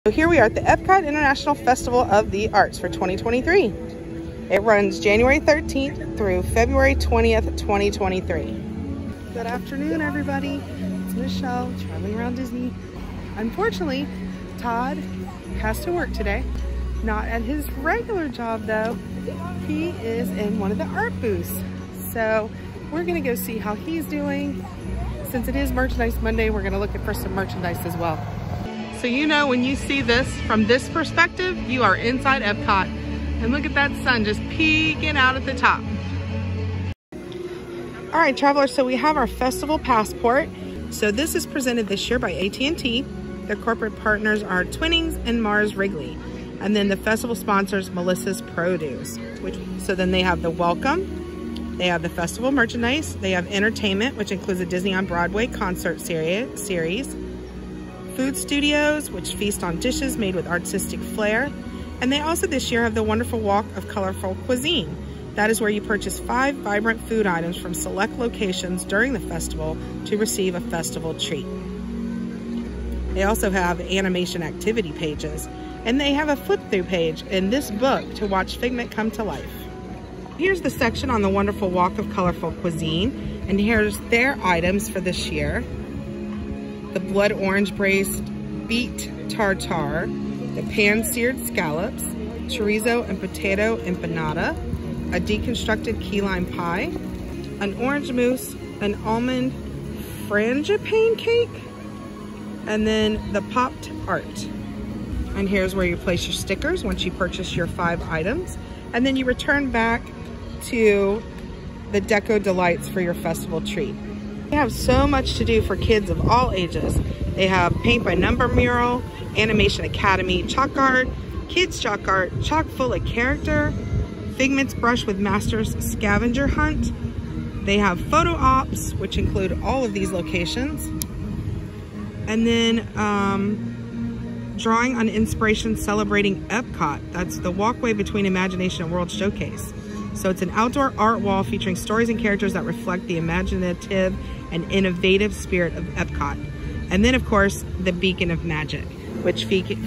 So here we are at the Epcot International Festival of the Arts for 2023. It runs January 13th through February 20th, 2023. Good afternoon, everybody. It's Michelle traveling around Disney. Unfortunately, Todd has to work today. Not at his regular job though. He is in one of the art booths. So we're gonna go see how he's doing. Since it is Merchandise Monday, we're gonna look for some merchandise as well. So you know when you see this from this perspective, you are inside Epcot. And look at that sun just peeking out at the top. All right, travelers, so we have our festival passport. So this is presented this year by AT&T. Their corporate partners are Twinings and Mars Wrigley. And then the festival sponsors Melissa's Produce. So then they have the welcome, they have the festival merchandise, they have entertainment, which includes a Disney on Broadway concert series, food studios, which feast on dishes made with artistic flair. And they also this year have the wonderful Walk of Colorful Cuisine. That is where you purchase 5 vibrant food items from select locations during the festival to receive a festival treat. They also have animation activity pages, and they have a flip-through page in this book to watch Figment come to life. Here's the section on the wonderful Walk of Colorful Cuisine, and here's their items for this year. The blood orange braised beet tartare, the pan-seared scallops, chorizo and potato empanada, a deconstructed key lime pie, an orange mousse, an almond frangipane cake, and then the popped art. And here's where you place your stickers once you purchase your 5 items. And then you return back to the Deco Delights for your festival treat. They have so much to do for kids of all ages. They have paint by number mural, Animation Academy chalk art, kids chalk art, chock full of character, Figment's brush with Masters scavenger hunt. They have photo ops, which include all of these locations. And then drawing on inspiration celebrating Epcot. That's the walkway between imagination and world showcase. So it's an outdoor art wall featuring stories and characters that reflect the imaginative and innovative spirit of Epcot. And then of course, the Beacon of Magic, which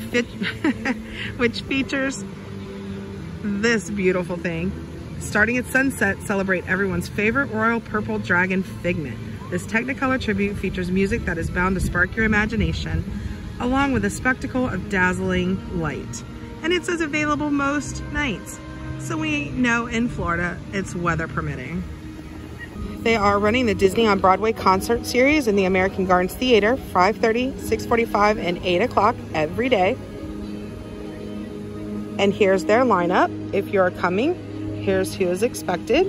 features this beautiful thing. Starting at sunset, celebrate everyone's favorite royal purple dragon Figment. This Technicolor tribute features music that is bound to spark your imagination, along with a spectacle of dazzling light. And it says available most nights. So we know in Florida, it's weather permitting. They are running the Disney on Broadway concert series in the American Gardens Theater, 5:30, 6:45, and 8 o'clock every day. And here's their lineup. If you're coming, here's who is expected.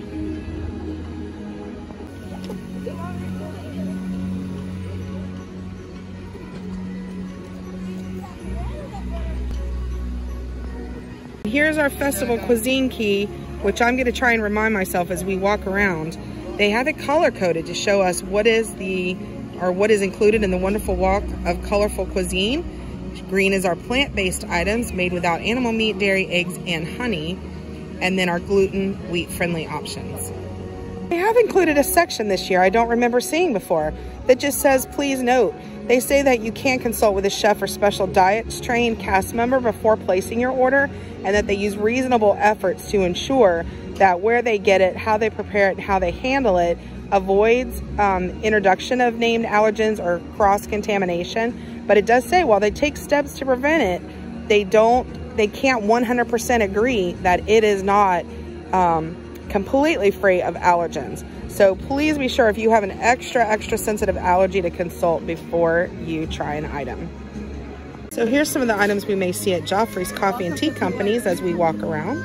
Here's our festival cuisine key, which I'm going to try and remind myself as we walk around. They have it color coded to show us what is included in the wonderful Walk of Colorful Cuisine. Green is our plant-based items made without animal meat, dairy, eggs, and honey. And then our gluten, wheat-friendly options. They have included a section this year I don't remember seeing before that just says, please note. They say that you can consult with a chef or special diets trained cast member before placing your order, and that they use reasonable efforts to ensure that where they get it, how they prepare it, and how they handle it avoids introduction of named allergens or cross-contamination. But it does say while they take steps to prevent it, they can't 100% agree that it is not completely free of allergens. So please be sure if you have an extra sensitive allergy to consult before you try an item. So here's some of the items we may see at Joffrey's Coffee and Tea Companies as we walk around.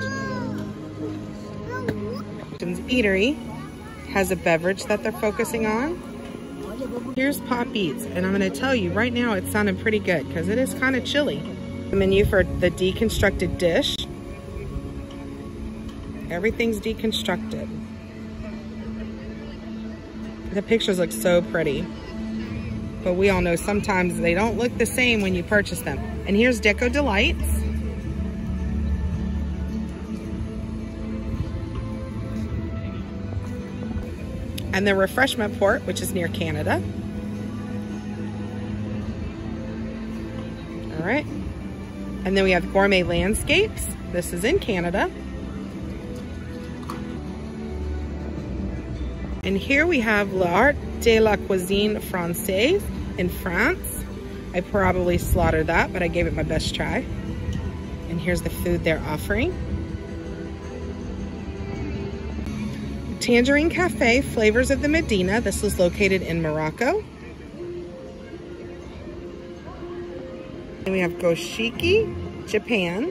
Eatery has a beverage that they're focusing on. Here's Pop Eats, and I'm gonna tell you right now it sounded pretty good because it is kind of chilly. The menu for the deconstructed dish. Everything's deconstructed. The pictures look so pretty, but we all know sometimes they don't look the same when you purchase them. And here's Deco Delights. And the refreshment port, which is near Canada. right. And then we have Gourmet Landscapes. This is in Canada. And here we have L'Art de la Cuisine Française in France. I probably slaughtered that, but I gave it my best try. And here's the food they're offering. Tangerine Cafe, Flavors of the Medina. This is located in Morocco. And we have Goshiki, Japan.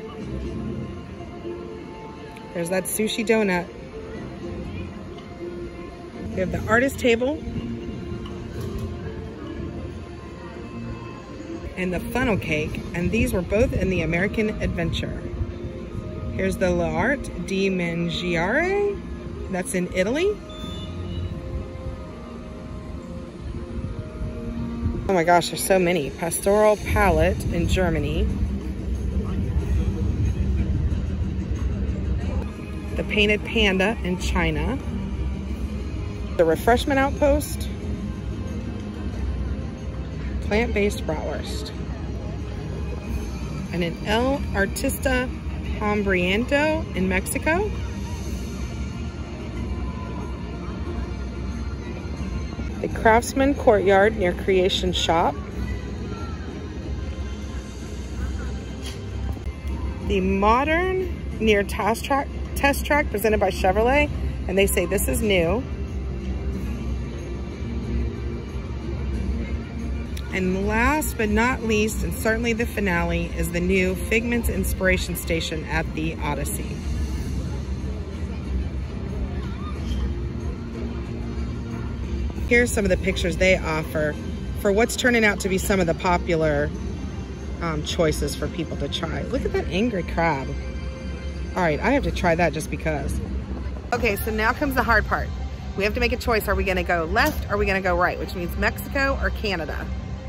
There's that sushi donut. We have the artist table and the funnel cake, and these were both in the American Adventure. Here's the L'Art di Mangiare, that's in Italy. Oh my gosh, there's so many. Pastoral Palette in Germany. The Painted Panda in China. The Refreshment Outpost, plant-based bratwurst, and an El Artista Hambriento in Mexico. The Craftsman Courtyard near Creation Shop. The Modern near Test Track presented by Chevrolet, and they say this is new. And last but not least, and certainly the finale, is the new Figments Inspiration Station at the Odyssey. Here's some of the pictures they offer for what's turning out to be some of the popular choices for people to try. Look at that angry crab. All right, I have to try that just because. Okay, so now comes the hard part. We have to make a choice. Are we gonna go left or are we gonna go right? Which means Mexico or Canada.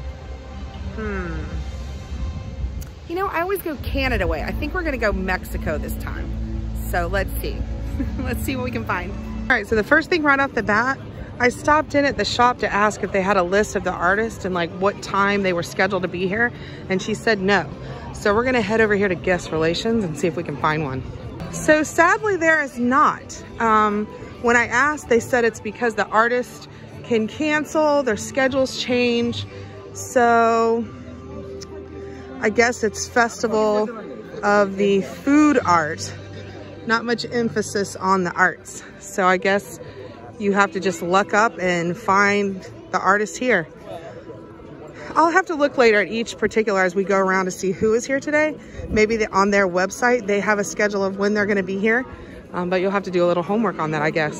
You know, I always go Canada way. I think we're gonna go Mexico this time. So let's see. Let's see what we can find. All right, so the first thing right off the bat, I stopped in at the shop to ask if they had a list of the artists and like what time they were scheduled to be here. And she said no. So we're gonna head over here to Guest Relations and see if we can find one. So sadly there is not. When I asked, they said it's because the artist can cancel, their schedules change. So I guess it's Festival of the Food Art. Not much emphasis on the arts. So I guess you have to just luck up and find the artist here. I'll have to look later at each particular as we go around to see who is here today. Maybe on their website, they have a schedule of when they're gonna be here. But you'll have to do a little homework on that, I guess.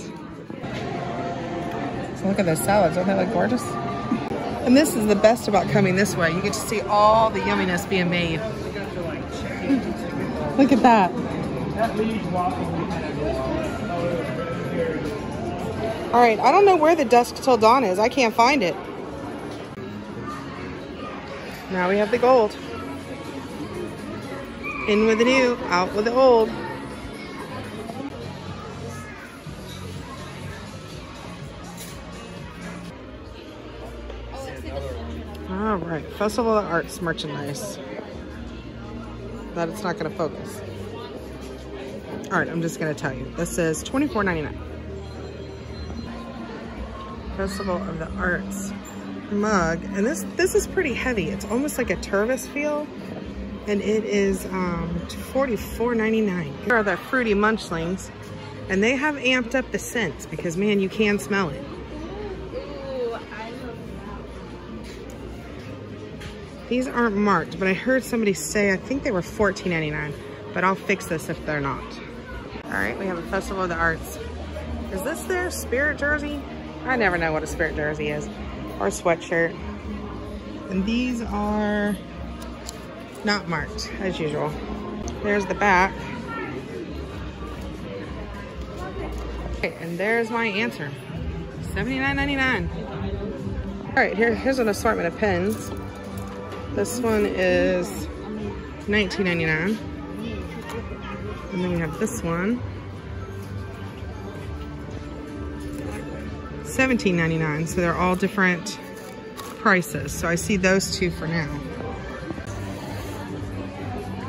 So look at those salads, aren't they like gorgeous? And this is the best about coming this way. You get to see all the yumminess being made. Look at that. All right, I don't know where the Dusk Till Dawn is. I can't find it. Now we have the gold. In with the new, out with the old. All right, Festival of Arts merchandise. That it's not gonna focus. All right, I'm just gonna tell you. This is $24.99. Festival of the Arts mug, and this is pretty heavy. It's almost like a Tervis feel, and it is $44.99. Here are the Fruity Munchlings, and they have amped up the scents because man, you can smell it. These aren't marked, but I heard somebody say, I think they were $14.99, but I'll fix this if they're not. All right, we have a Festival of the Arts. Is this their Spirit jersey? I never know what a Spirit jersey is, or sweatshirt. And these are not marked, as usual. There's the back. Okay, and there's my answer, $79.99. All right, here's an assortment of pens. This one is $19.99. And then we have this one, $17.99. So they're all different prices. So I see those two for now.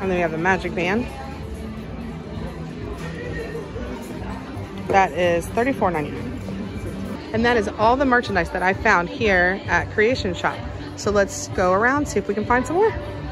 And then we have the Magic Band. That is $34.99. And that is all the merchandise that I found here at Creation Shop. So let's go around, see if we can find some more.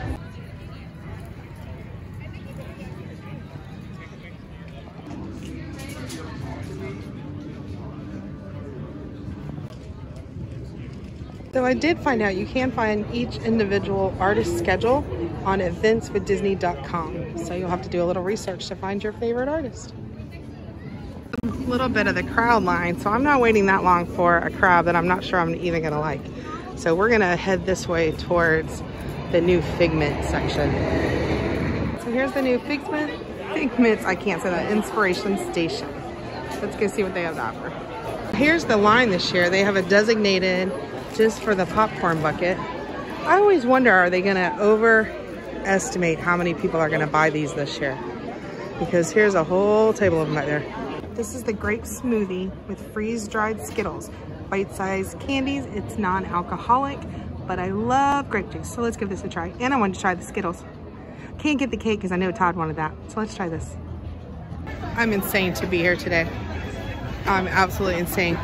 So I did find out you can find each individual artist schedule on eventswithdisney.com. So you'll have to do a little research to find your favorite artist. A little bit of the crowd line, so I'm not waiting that long for a crowd that I'm not sure I'm even gonna like. So we're gonna head this way towards the new Figment section. So here's the new Figments, I can't say that, Inspiration Station. Let's go see what they have to offer. Here's the line this year. They have a designated just for the popcorn bucket. I always wonder, are they gonna overestimate how many people are gonna buy these this year? Because here's a whole table of them right there. This is the grape smoothie with freeze-dried Skittles. Bite-sized candies, it's non-alcoholic, but I love grape juice, so let's give this a try. And I wanted to try the Skittles. Can't get the cake because I know Todd wanted that, so let's try this. I'm insane to be here today. I'm absolutely insane.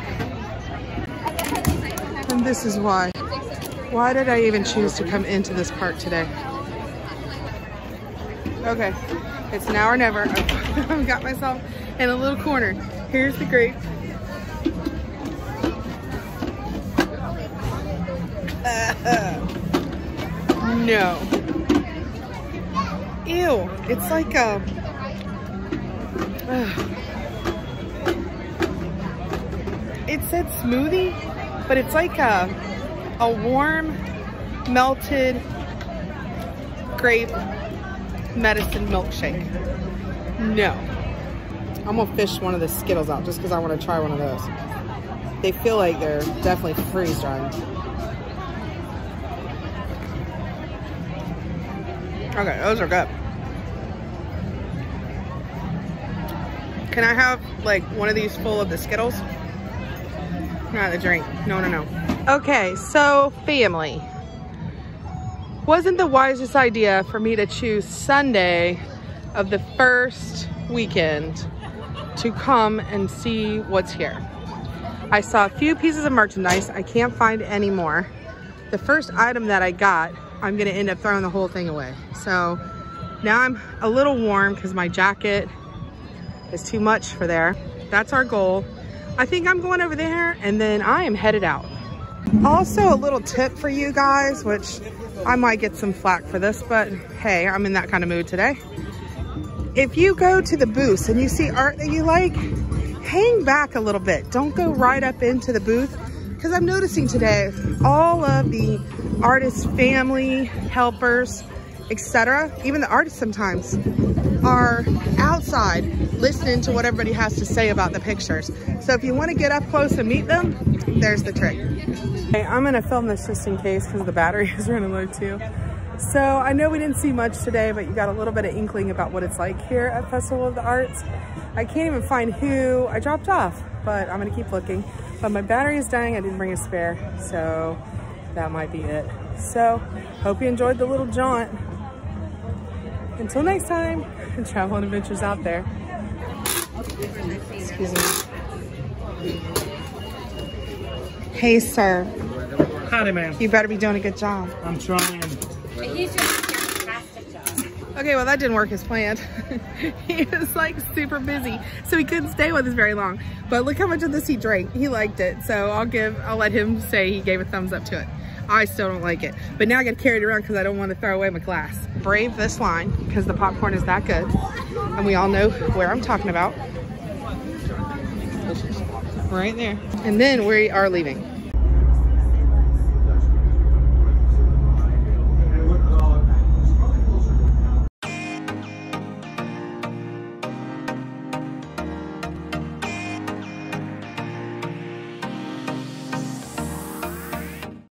And this is why. Why did I even choose to come into this park today? Okay, it's now or never. I've got myself in a little corner. Here's the grape. No. Ew, it's like a... it said smoothie, but it's like a warm, melted grape medicine milkshake. No. I'm gonna fish one of the Skittles out just because I want to try one of those. They feel like they're definitely freeze-dried. Okay, those are good. Can I have like one of these full of the Skittles? Not the drink. No, no, no. Okay, so family. Wasn't the wisest idea for me to choose Sunday of the first weekend to come and see what's here. I saw a few pieces of merchandise. I can't find any more. The first item that I got, I'm gonna end up throwing the whole thing away. So now I'm a little warm because my jacket is too much for there. That's our goal. I think I'm going over there and then I am headed out. Also a little tip for you guys, which I might get some flack for this, but hey, I'm in that kind of mood today. If you go to the booths and you see art that you like, hang back a little bit. Don't go right up into the booth, because I'm noticing today all of the artists' family, helpers, etc., even the artists sometimes, are outside listening to what everybody has to say about the pictures. So if you want to get up close and meet them, there's the trick. Okay, I'm gonna film this just in case because the battery is running low too. So I know we didn't see much today, but you got a little bit of inkling about what it's like here at Festival of the Arts. I can't even find who I dropped off, but I'm gonna keep looking. But my battery is dying, I didn't bring a spare, so that might be it. So, hope you enjoyed the little jaunt. Until next time, travel and adventures out there. Excuse me. Hey, sir. Howdy, man. You better be doing a good job. I'm trying. He's doing a fantastic job. Okay, well that didn't work as planned. He was like super busy, so he couldn't stay with us very long. But look how much of this he drank. He liked it, so I'll let him say he gave a thumbs up to it. I still don't like it, but now I got to carry it around because I don't want to throw away my glass. Brave this line because the popcorn is that good, and we all know where I'm talking about. Right there. And then we are leaving.